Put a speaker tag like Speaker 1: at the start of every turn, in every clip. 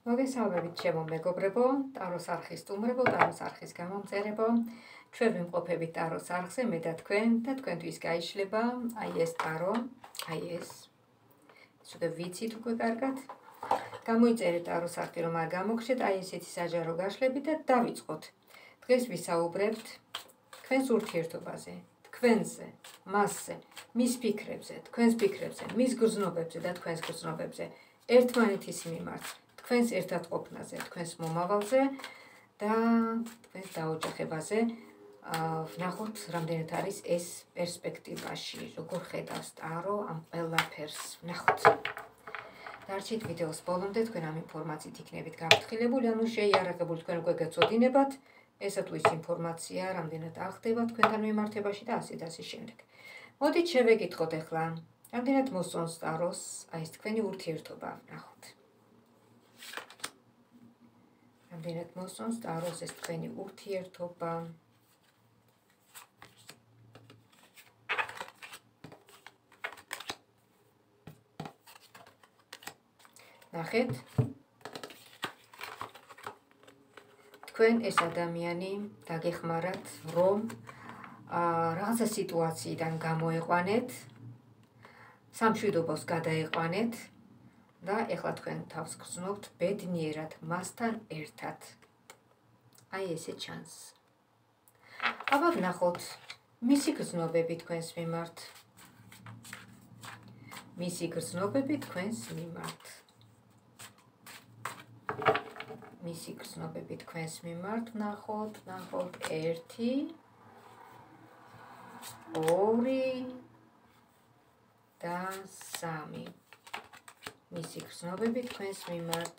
Speaker 1: მოგესალმებით ჩემო მეგობრებო, ტაროს არხის სტუმრებო, ტაროს არხის გამომწერებო. ჩვენ ვიმყოფებით ტაროს არხზე, მე და თქვენთვის გაიშლება აი ეს ტარო, აი ეს. ცოტა ვიცით უკვე კარგად. გამოიწერეთ ტაროს არხი, რომ არ გამოგხსეთ, აი ესეთი საჯარო გაშლები და დავიწყოთ. დღეს ვისაუბრებთ თქვენს ურთიერთობაზე, თქვენზე, მასზე, მის ფიქრებზე, თქვენს ფიქრებზე, მის გრძნობებზე და თქვენს გრძნობებზე, ერთმანეთის მიმართ. თქვენს ერთად ყოფნაზე, თქვენს მომავალზე და თქვენს დაოჯახებაზე. ვნახოთ, რამდენად არის ეს პერსპექტივაში, როგორ ხედავს ტარო ამ ყველაფერს. ვნახოთ. დარჩით ვიდეოს ბოლომდე, თქვენ ამ ინფორმაციით იქნებით გაფრთხილებული, ანუ შეიარაღებული, თქვენ უკვე გეცოდინებათ, ესა თუ ის ინფორმაცია, რამდენად აღხდება თქვენთან მიმართებაში და ასე და ასე შემდეგ. მოდით შევეკითხოთ ახლა, რამდენად მოსწონს ტაროს აი ეს თქვენი ურთიერთობა, ვნახოთ. რამდენად მოსწონს ტაროს ეს თქვენი ურთიერთობა. ნახეთ. თქვენ ეს ადამიანი დაგეხმარათ, რომ რაღაცა სიტუაციიდან გამოეყვანეთ, სამშვიდობოს გადაეყვანეთ. და ეხლა თქვენ თავს გრძნობთ ბედნიერად მასთან ერთად. აი ესე ჩანს. აბა ვნახოთ მისი გრძნობები თქვენს მიმართ. მისი გრძნობები თქვენს მიმართ. მისი გრძნობები თქვენს მიმართ. ვნახოთ 1 2 და 3. მისი გრძნობები თქვენს მიმართ.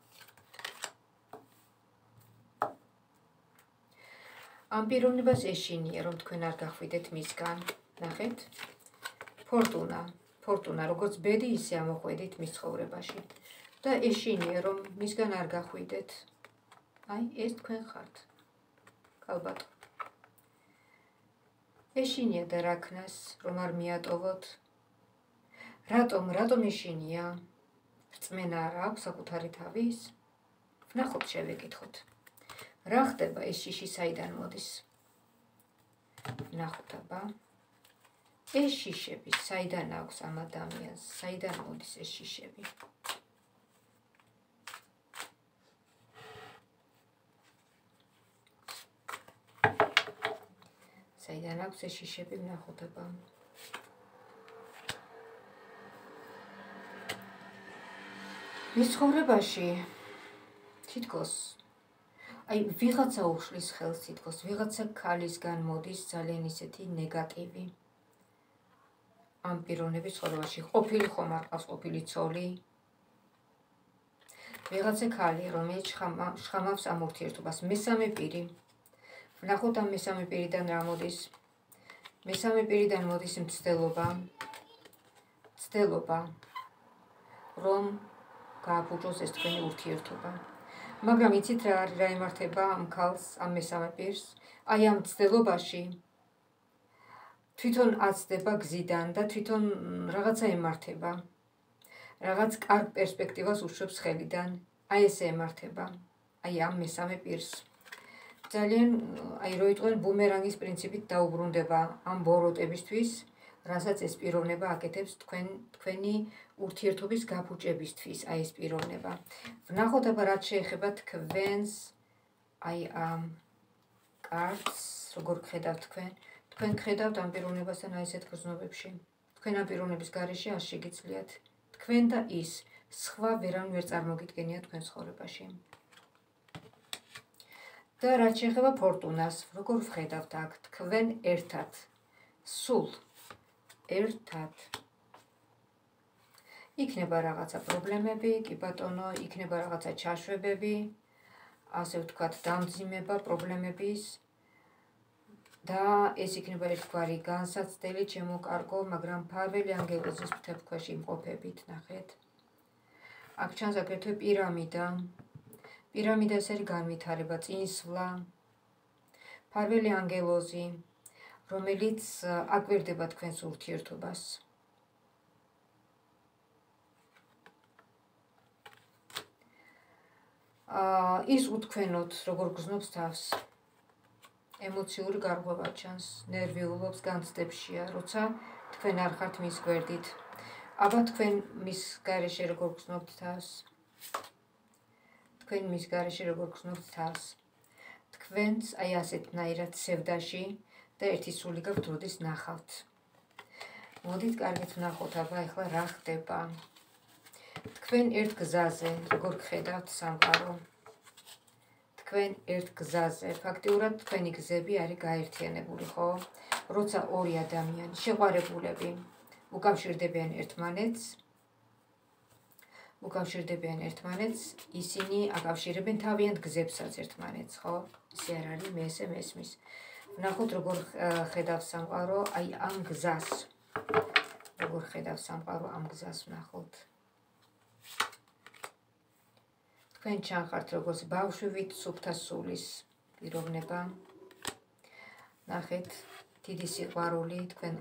Speaker 1: ამ პიროვნებას ეშინია, რომ თქვენ არ გახვიდეთ მისგან. ნახეთ. ფორტუნა, როგორც ბედი, ისე ამოხვედით მის ცხოვრებაში. და ეშინია, რომ მისგან არ გახვიდეთ. აი, ეს თქვენ ხართ. ალბათ. ეშინია და რა ქნას, რომ არ მიატოვოთ. რატომ ეშინია? რწმენა არ აქვს საკუთარი თავის? ვნახოთ, შევეკითხოთ. რა ხდება ეს შიში საიდან მოდის? ვნახოთ აბა. ეს შიშები საიდან აქვს ამ ადამიანს? საიდან მოდის ეს შიშები? საიდან აქვს ეს შიშები? ვნახოთ აბა. მის ცხოვრებაში თითქოს აი ვიღაცა უშლის ხელს, თითქოს ვიღაცა ქალისგან მოდის ძალიან ისეთი ნეგატივი. ამ პიროვნების ცხოვრებაში ყოფილი ხომ არ ყავს ყოფილი ცოლი. ვიღაცა ქალი, რომელიც შხამავს ამ ურთიერთობას. მესამე პირი. ვნახოთ ამ მესამე პირიდან რა მოდის. მესამე პირიდან მოდის მცდელობა, რომ გააფუჭოს ეს თქვენი ურთიერთობა. მაგრამ იცით რა იმართება ამ ქალს, ამ მესამე პირს? აი ამ მცდელობაში თვითონ აცდება გზიდან და თვითონ რაღაცა ემართება. რაღაც კარგ პერსპექტივას უშვებს ხელიდან. აი ესე ემართება. აი ამ მესამე პირს. ძალიან აი რო იტყვენ ბუმერანგის პრინციპით დაუბრუნდება ამ ბოროტებისთვის, რასაც ეს პიროვნება აკეთებს თქვენი ურთიერთობის გაფუჭებისთვის, აი ეს პიროვნება. ვნახოთ აბა რაც შეეხება თქვენს აი ამ კარტს, როგორ გხედავთ თქვენ. თქვენ გხედავთ ამ პიროვნებასთან აი ესეთ გრძნობებში. თქვენ ამ პიროვნების გარეშე არ შეგიძლიათ. თქვენ და ის, სხვა ვერავინ ვერ წარმოგიდგენია თქვენ ცხოვრებაში. და რაც შეეხება ფორტუნას, როგორ ვხედავთ აქ, თქვენ ერთად, სულ ერთად. იქნება რაღაცა პრობლემები, კი ბატონო, იქნება რაღაცა ჩაშვებები, ასე ვთქვათ, დამძიმება პრობლემების და ეს იქნება ერთგვარი განსაცდელი ჩემო კარგო, მაგრამ ფარველი ანგელოზის ფრთებს იმყოფებით, ნახეთ. აქ ჩანს აგრეთვე პირამიდა. პირამიდა ეს არის განვითარება, წინსვლა. ფარველი ანგელოზი, რომელიც აკვირდება თქვენს ურთიერთობას. ის უთქვენოთ, როგორ გრძნობს თავს. ემოციური გარღვევა ჩანს, ნერვიულობს, განცდებშია, როცა თქვენ არ ხართ მის გვერდით. აბა თქვენ მის გარეშე როგორ გრძნობთ თავს? თქვენ მის გარეშე როგორ გრძნობთ თავს? თქვენს აი ასეთნაირად სევდაში და ერთი სული გაქვთ, როდის ნახავთ. მოდით კარგით ვნახოთ, აბა ახლა რა ხდება. თქვენ ერთ გზაზე როგორ გხედავთ სამყარო. თქვენ ერთ გზაზე, ფაქტიურად თქვენი გზები არის გაერთიანებული, ხო? როცა ორი ადამიანი, შეყვარებულები, უკავშირდებიან ერთმანეთს, ისინი აკავშირებენ თავიანთ გზებსაც ერთმანეთს, ხო? ისე არ არის, მე ესე მესმის. ვნახოთ როგორ ხედავს სამყარო, აი ამ გზას. როგორ ხედავს სამყარო ამ გზას ვნახოთ. თქვენ ჩანხართ როგორც ბავშვივით სუფთა სულის პიროვნება. ნახეთ, დიდი სიყვარული, თქვენ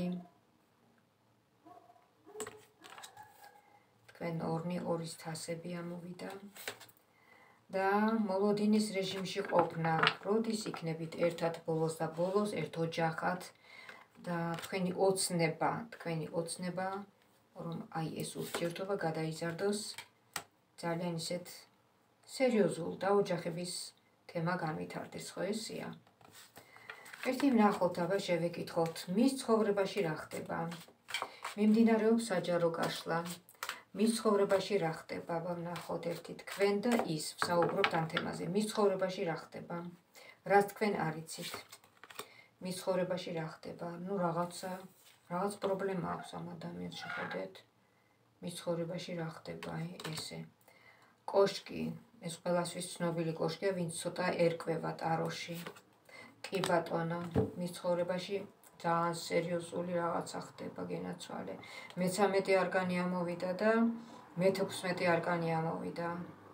Speaker 1: ორნი, ორის თასები ამოვიდა. და მოლოდინის რეჟიმში ყოფნა, როდის იქნებით ერთად ბოლოს და ბოლოს, ერთ ოჯახად და თქვენი ოცნება, რომ აი ეს ურთიერთობა გადაიზარდოს ძალიან ისეთ სერიოზულ და ოჯახების თემა განვითარდეს, ხო ესია? ერთი ვნახოთ, აბა შევეკითხოთ, მის ცხოვრებაში რა ხდება? მიმდინარეობს საჯარო გაშლა. მის ცხოვრებაში რა ხდება? აბა ვნახოთ ერთი თქვენ და ის, ვსაუბრობთ ამ თემაზე. მის ცხოვრებაში რა ხდება? რაც თქვენ არ იცით. მის ცხოვრებაში რა ხდება? ნუ რაღაც პრობლემა აქვს ამ ადამიანს, შეხედეთ. მის ცხოვრებაში რა ხდება? ესე. კოშკი, ეს ყველასთვის ცნობილი კოშკია, ვინც ცოტა ერკვევა ტაროში. კი ბატონო, მის ცხოვრებაში ძალიან სერიოზული რაღაცა ხდება, გენაცვალე. მე-13 არკანი ამოვიდა და მე-16 არკანი ამოვიდა.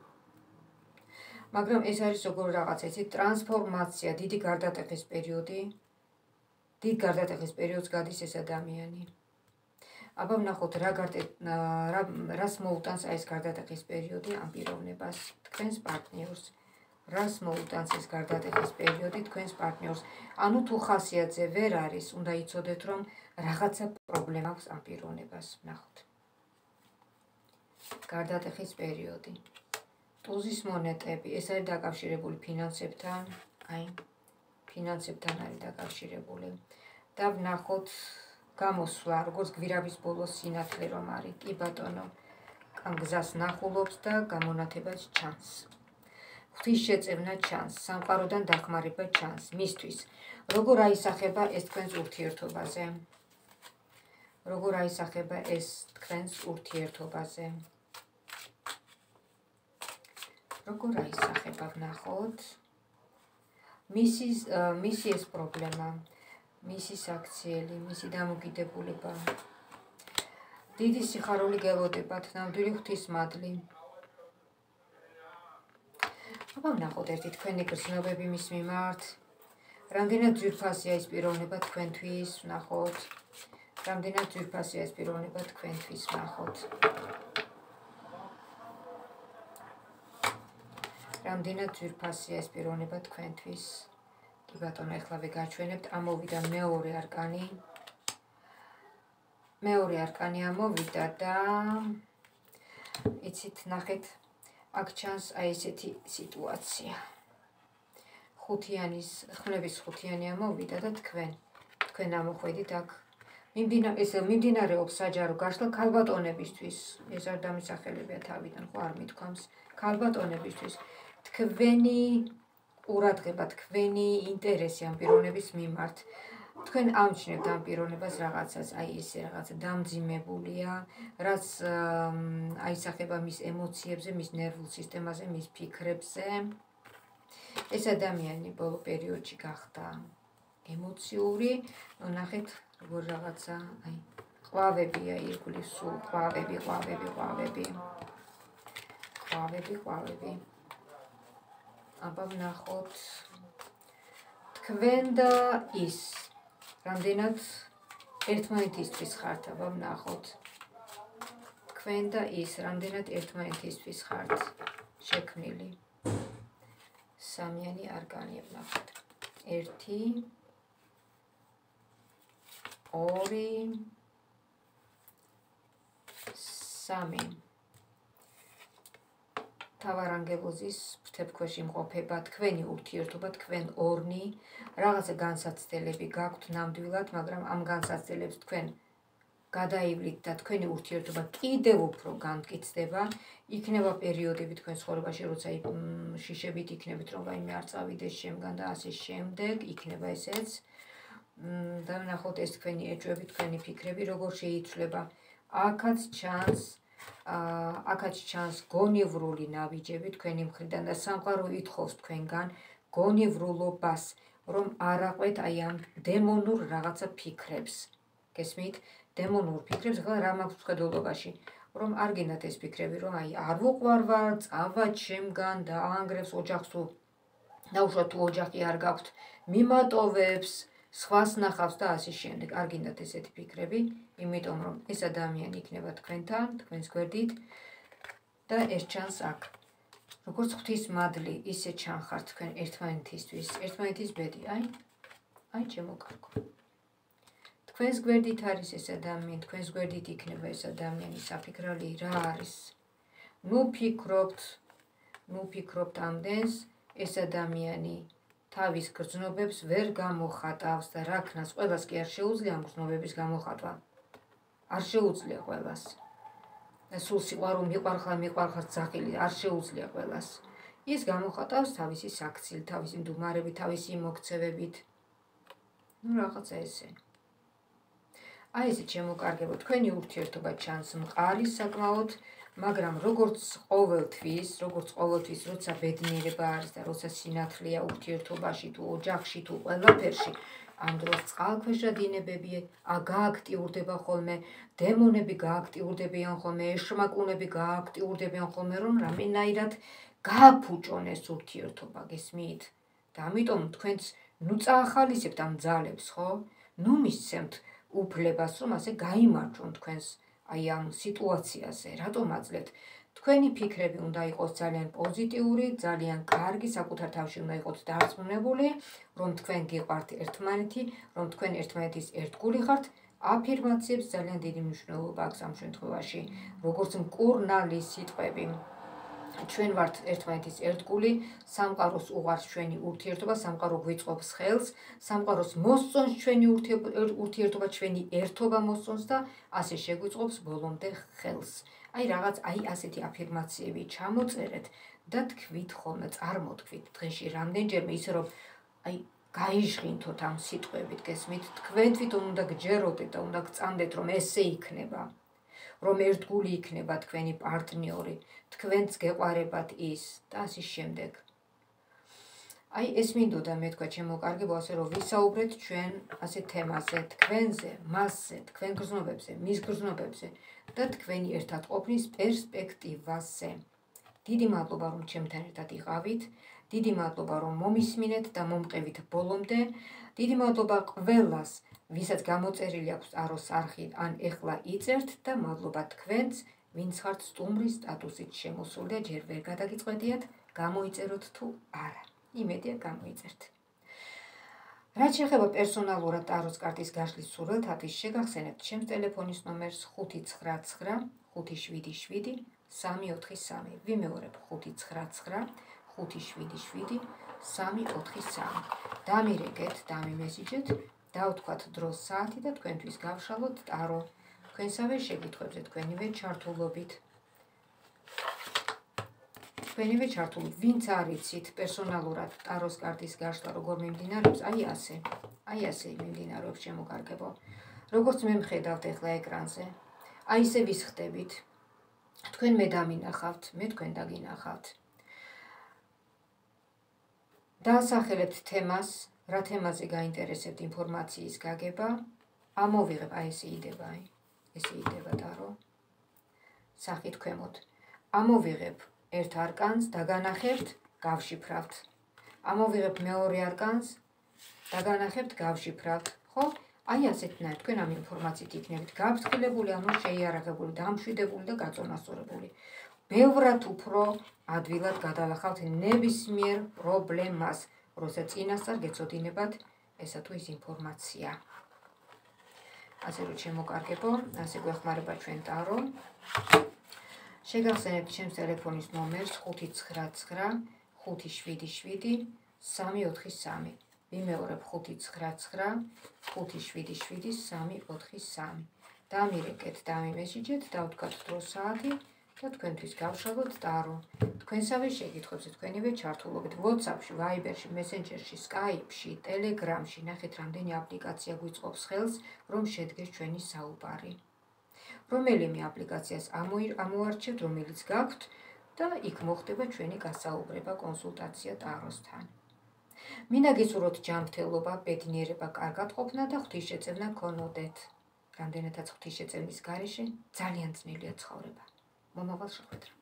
Speaker 1: მაგრამ ეს არის როგორ რაღაცა, იცით, ტრანსფორმაცია, დიდი გარდატეხის პერიოდი. დიდ გარდატეხის პერიოდს გადის ეს ადამიანი. აბა ვნახოთ, რას მოუტანს ეს გარდატეხის პერიოდი ამ პიროვნებას, თქვენს პარტნიორს. რას მოუტანს ეს გარდატეხის პერიოდი თქვენს პარტნიორს. ანუ თუ ხასიათზე ვერ არის, უნდა იცოდეთ, რომ რაღაცა პრობლემა აქვს ამ პიროვნებას. ვნახოთ. გარდატეხის პერიოდი. ტუზის მონეტები, ეს არის დაკავშირებული ფინანსებთან, ფინანსებთან არის დაკავშირებული. და ვნახოთ გამოსვლა, როგორც გვირაბის ბოლოს სინათლე რომ არის. კი ბატონო, ამ გზას ნახულობს და გამონათებაც ჩანს. ღვთის შეწევნა ჩანს, სამყაროდან დახმარება ჩანს მისთვის. როგორ აისახება ეს თქვენს ურთიერთობაზე? როგორ აისახება ეს თქვენს ურთიერთობაზე? როგორ აისახება, ვნახოთ. მისი ეს პრობლემა, მისი საქციელი, მისი დამოკიდებულება. დიდი სიხარული გელოდებათ, ნამდვილი ღვთისმადლი. აბა ვნახოთ ერთი თქვენი გრძნობები მის მიმართ. რამდენად ძვირფასია ეს პიროვნება თქვენთვის, ვნახოთ. რამდენად ძვირფასია ეს პიროვნება თქვენთვის, ვნახოთ. რამდენად ძვირფასია ეს პიროვნება თქვენთვის. კი ბატონო, ეხლავე გაჩვენებთ, ამოვიდა მეორე არკანი. მეორე არკანი ამოვიდა და იცით, ნახეთ, აქ ჩანს აი ესეთი სიტუაცია. ხმლების ხუთიანი ამოვიდა და თქვენ ამოხვედით აქ. მიმდინარეობს საჯარო გაშლა ქალბატონებისთვის. ეს არ დამისახელებია თავიდან, ხო არ მithქვამს. ქალბატონებისთვის. თქვენი ყურადღება, თქვენი ინტერესი ამ პიროვნების მიმართ. თქვენ ამჩნევთ ამ პიროვნებას რაღაცას, აი ესე რაღაცა დამძიმებულია, რაც აისახება მის ემოციებზე, მის ნერვულ სისტემაზე, მის ფიქრებზე. ეს ადამიანი ბოლო პერიოდში გახდა ემოციური, ნახეთ, როგორ რაღაცა, აი, ყვავებია ირგვლივ, სულ ყვავები. აბა ვნახოთ. თქვენ და ის რამდენად ერთმანეთისთვის ხართ, აბა ვნახოთ. თქვენ და ის რამდენად ერთმანეთისთვის ხართ შექმნილი. სამიანი არკანი ვნახოთ. 1 2 3 თავარანგებოზის ფრთებქვეშ იმყოფება თქვენი ურთიერთობა, თქვენ ორნი, რაღაცა განსაცდელები გაქვთ ნამდვილად, მაგრამ ამ განსაცდელებს თქვენ გადაივლით და თქვენი ურთიერთობა კიდევ უფრო განმტკიცდება. იქნება პერიოდები თქვენ ცხოვრებაში, როცა შიშებით იქნებით, რომ რაიმე არ წავიდეს შემგან და ასე შემდეგ, იქნება ესეც. და ვნახოთ ეს თქვენი ეჭვები, თქვენი ფიქრები როგორ შეიცვლება. აქაც ჩანს გონივრული ნაბიჯები თქვენი მხრიდან და სამყარო ითხოვს თქვენგან გონივრულობას, რომ არ აყვეთ აი ამ დემონურ რაღაცა ფიქრებს. გესმით? დემონურ ფიქრებს, ახლა რა მაქვს მხედველობაში, რომ არ გინდათ ეს ფიქრები, რომ აი არ ვუყვარვარ, წავა ჩემგან და აანგრევს ოჯახს თუ დაუშვათ თუ ოჯახი არ გაქვთ, მიმატოვებს, სხვას ნახავს და ასე შემდეგ. არ გინდათ ესეთი ფიქრები, იმიტომ რომ ეს ადამიანი იქნება თქვენთან, თქვენს გვერდით და ეს ჩანს აქ. როგორც ღვთის მადლი, ისე ჩანხართ თქვენ ერთმანეთისთვის, ერთმანეთის ბედი, აი ჩემო კარგო. თქვენს გვერდით არის ეს ადამიანი, თქვენს გვერდით იქნება ეს ადამიანი, საფიქრალი რა არის? ნუ ფიქრობთ ამდენს, ეს ადამიანი თავის გრძნობებს ვერ გამოხატავს და რა ქნას, ყველას კი არ შეუძლია ამ გრძნობების გამოხატვა. არ შეუძლია ყველას. და სულ სიყვარული მიყარხარ ძახილი, არ შეუძლია ყველას. ის გამოხატავს თავისი საქციელი, თავისი მდუმარებით, თავისი მოქცევებით. ნუ რაღაცა ესე. აი ესე შემოკარგებო, თქვენი ურთიერთობა ჩანს მყარი საკმაოდ, მაგრამ როგორც ყოველთვის, როცა ბედნიერება არის და როცა სინათლეა ურთიერთობაში თუ ოჯახში თუ ყველაფერში, ამ დროს წყალქვეშა დინებები გააქტიურდება ხოლმე, დემონები გააქტიურდებიან ხოლმე, ეშმაკუნები გააქტიურდებიან ხოლმე, რომ რამენაირად გააფუჭონ ეს ურთიერთობა, გესმით? და ამიტომ თქვენც ნუ წაახალისებთ ამ ძალებს, ხო? ნუ მისცემთ უფლებას, რომ ასე გაიმარჯვონ თქვენს აი ამ სიტუაციაზე, რატომ აძლევთ? თქვენი ფიქრები უნდა იყოს ძალიან პოზიტიური, ძალიან კარგი, საკუთარ თავში უნდა იყოთ დარწმუნებული, რომ თქვენ გიყვართ ერთმანეთი, რომ თქვენ ერთმანეთის ერთგული ხართ. აფირმაციებს ძალიან დიდი მნიშვნელობა აქვს ამ შემთხვევაში, როგორც მკურნალი სიტყვები. ჩვენ ვართ ერთმანეთის ერთგული, სამყაროს უყვარს ჩვენი ურთიერთობა, სამყარო გვიწყობს ხელს, სამყაროს მოსწონს ჩვენი ურთიერთობა, ჩვენი ერთობა მოსწონს და ასე შეგვიწყობს ბოლომდე ხელს. აი რაღაც აი ასეთი აფირმაციები ჩამოწერეთ და თქვით ხოლმე, წარმოთქვით დღეში რამდენჯერმე ისე რომ აი გაიჟღინთოთ ამ სიტყვებით, გესმით? თქვენ თვითონ უნდა გჯეროდეთ და უნდა გწამდეთ, რომ ესე იქნება, რომ ერთგული იქნება თქვენი პარტნიორი, თქვენც გეყვარებათ ის და ასე შემდეგ. აი ეს მინდოდა მე თქვა შემოკარგებო, ასე რომ ვისაუბრეთ ჩვენ ასე თემაზე, თქვენზე, მასზე, თქვენ გრძნობებზე, მის გრძნობებზე და თქვენი ერთად ყოფნის პერსპექტივაზე. დიდი მადლობა რომ ჩემთან ერთად იყავით, დიდი მადლობა რომ მომისმინეთ და მომყევით ბოლომდე, დიდი მადლობა ყველას, ვისაც გამოწერილი აქვს ტაროს არხი, ან ეხლა იწერთ და მადლობა თქვენს, ვინც ხართ სტუმრის სტატუსით შემოსული და ჯერ ვერ გადაგიწყვეტიათ, გამოიწეროთ თუ არა. იმედია გამოიწერთ. რაც შეეხება პერსონალურად ტაროს კარტის გაშლის სურვილთათვის, შეგახსენებთ ჩემს ტელეფონის ნომერს 599 577 343. ვიმეორებ 599 577 343. დამირეკეთ, დამიმესიჯეთ, დავთქვათ დროს საათი და თქვენთვის გავშალოთ ტარო. თქვენსავე შეკითხვებზე თქვენივე ჩართულობით. ვინც არიცით პერსონალურად ტაროს კარტის გაშლა როგორ მიმდინარეობს, აი ასე მიმდინარეობს შემოკარგებო. როგორც მე მხედავთ ახლა ეკრანზე, აი ესე ვისხდებით. თქვენ მე დამინახავთ, მე თქვენ დაგინახავთ. დაასახელებთ თემას, რა თემაზე გაინტერესებთ ინფორმაციის გაგება, ამოვიღებ, აი ესე იდება, ესე იდება ტარო. სახით ქვემოთ. ამოვიღებ ერთ არკანს, დაგანახებთ, გავშიფრავთ. ამოვიღებ მეორე არკანს, დაგანახებთ, გავშიფრავთ. ხო? აი ასეთნაირად თქვენ ამ ინფორმაციით იქნებით გაფრთხილებული, ანუ შეიარაღებული, დამშვიდებული და გაწონასწორებული. ბევრად უფრო ადვილად გადავახავთ ნებისმიერ პრობლემას, როცა წინასწარ გეცოდინებათ ესა თუ ის ინფორმაცია. ასე რომ შემოკარგებო, ასე გვეხმარება ჩვენ ტარო. შეგახსენებთ ჩემს ტელეფონის ნომერს 599 577 343. ვიმეორებ 599 577 343. დამირეკეთ, დამიმესიჯეთ, დავთქვათ დრო საათი და თქვენთვის გავშალოთ ტარო. თქვენსავე შეკითხვებზე თქვენივე ჩართულობით WhatsApp-ში, Viber-ში, Messenger-ში, Skype-ში, Telegram-ში ნახეთ რამდენი აპლიკაცია გვიწყობს ხელს, რომ შედგეს ჩვენი საუბარი. რომელიმე აპლიკაციას ამოარჩევთ, რომელიც გაქვთ და იქ მოხდება ჩვენი გასაუბრება, კონსულტაცია ტაროსთან. მინდა გისურვოთ ჯანმრთელობა, ბედნიერება, კარგად ყოფნა და ღვთისშეწევნა გქონოდეთ. რამდენადაც ღვთისშეწევნის გარეშე ძალიან ძნელია ცხოვრება. მომავალ შეხვედრამდე.